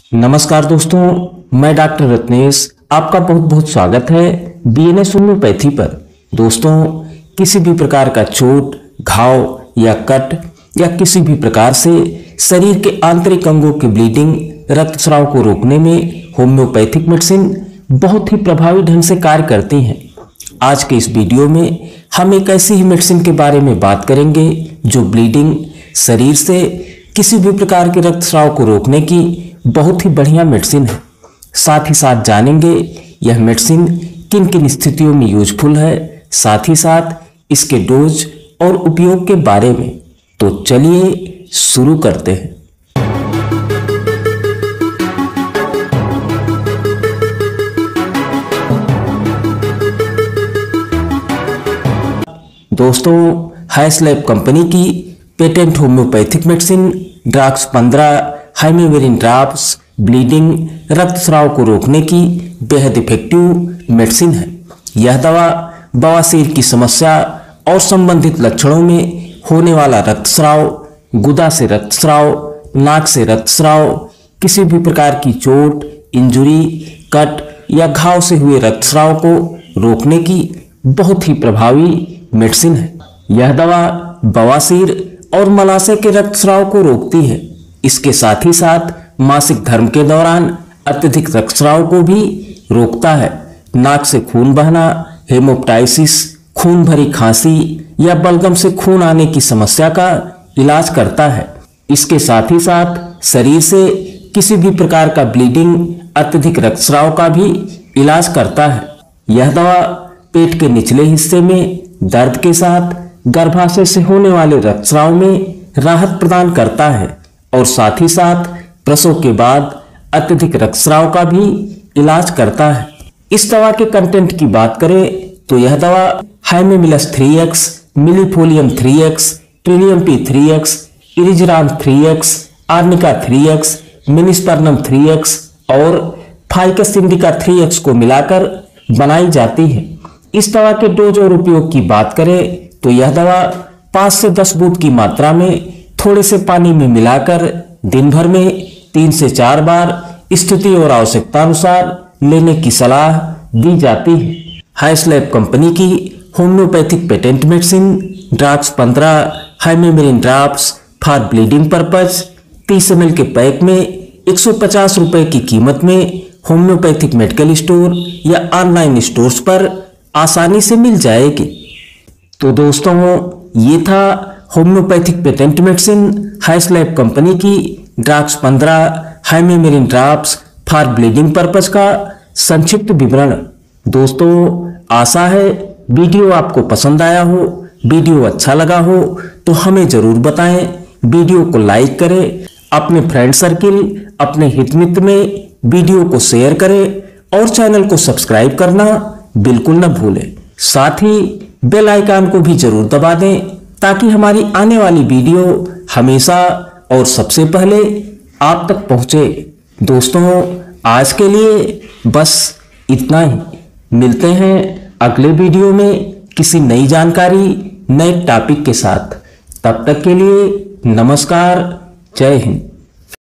नमस्कार दोस्तों, मैं डॉक्टर रत्नेश आपका बहुत बहुत स्वागत है बीएनएस होम्योपैथी पर। दोस्तों, किसी भी प्रकार का चोट, घाव या कट या किसी भी प्रकार से शरीर के आंतरिक अंगों की ब्लीडिंग, रक्तस्राव को रोकने में होम्योपैथिक मेडिसिन बहुत ही प्रभावी ढंग से कार्य करती हैं। आज के इस वीडियो में हम एक ऐसी ही मेडिसिन के बारे में बात करेंगे जो ब्लीडिंग, शरीर से किसी भी प्रकार के रक्तस्राव को रोकने की बहुत ही बढ़िया मेडिसिन है। साथ ही साथ जानेंगे यह मेडिसिन किन किन स्थितियों में यूजफुल है, साथ ही साथ इसके डोज और उपयोग के बारे में। तो चलिए शुरू करते हैं। दोस्तों, हैसलैब कंपनी की पेटेंट होम्योपैथिक मेडिसिन ड्रग्स 15 हाइमेवेरिन ड्रॉप्स ब्लीडिंग, रक्तस्राव को रोकने की बेहद इफेक्टिव मेडिसिन है। यह दवा बवासीर की समस्या और संबंधित लक्षणों में होने वाला रक्तस्राव, गुदा से रक्तस्राव, नाक से रक्तस्राव, किसी भी प्रकार की चोट, इंजुरी, कट या घाव से हुए रक्तस्राव को रोकने की बहुत ही प्रभावी मेडिसिन है। यह दवा बवासीर और मलाशय के रक्तस्राव को रोकती है। इसके साथ ही साथ मासिक धर्म के दौरान अत्यधिक रक्तस्राव को भी रोकता है। नाक से खून बहना, हेमोप्टाइसिस, खून भरी खांसी या बलगम से खून आने की समस्या का इलाज करता है। इसके साथ ही साथ शरीर से किसी भी प्रकार का ब्लीडिंग, अत्यधिक रक्तस्राव का भी इलाज करता है। यह दवा पेट के निचले हिस्से में दर्द के साथ गर्भाशय से होने वाले रक्तस्राव में राहत प्रदान करता है और साथ ही साथ प्रसव के बाद अत्यधिक रक्तस्राव का भी इलाज करता है। इस दवा के कंटेंट की बात करें तो यह दवा हाइमेमिलस 3x, मिलीफोलियम 3x, ट्रिलियम P3x, इरिजरान 3x, आर्निका 3x, मिनिस्पर्नम 3x और फाइकस इंडिका 3x को मिलाकर बनाई जाती है। इस दवा के डोज और उपयोग की बात करें तो यह दवा 5 से 10 बूंद की मात्रा में थोड़े से पानी में मिलाकर दिन भर में 3 से 4 बार स्थिति और आवश्यकता अनुसार लेने की सलाह दी जाती है। हैसलैब कंपनी की होम्योपैथिक पेटेंट मेडिसिन ड्रग्स 15 हाइमेवेरिन drops for bleeding purpose 30 ml के पैक में 150 रुपए की कीमत में होम्योपैथिक मेडिकल स्टोर या ऑनलाइन स्टोर्स पर आसानी से मिल जाएगी। तो दोस्तों, ये था homeopathic patent medicine Haslab company की ड्रग्स 15 हाइमेवेरिन ड्रॉप्स फॉर ब्लीडिंग पर्पज का संक्षिप्त विवरण। दोस्तों, आशा है वीडियो आपको पसंद आया हो। वीडियो अच्छा लगा हो तो हमें जरूर बताएं। वीडियो को लाइक करें, अपने फ्रेंड सर्किल, अपने हित मित्र में वीडियो को शेयर करें और चैनल को सब्सक्राइब करना बिल्कुल न भूलें। साथ ही बेल आइकन को भी जरूर दबा दें ताकि हमारी आने वाली वीडियो हमेशा और सबसे पहले आप तक पहुंचे। दोस्तों, आज के लिए बस इतना ही। मिलते हैं अगले वीडियो में किसी नई जानकारी, नए टॉपिक के साथ। तब तक के लिए नमस्कार, जय हिंद।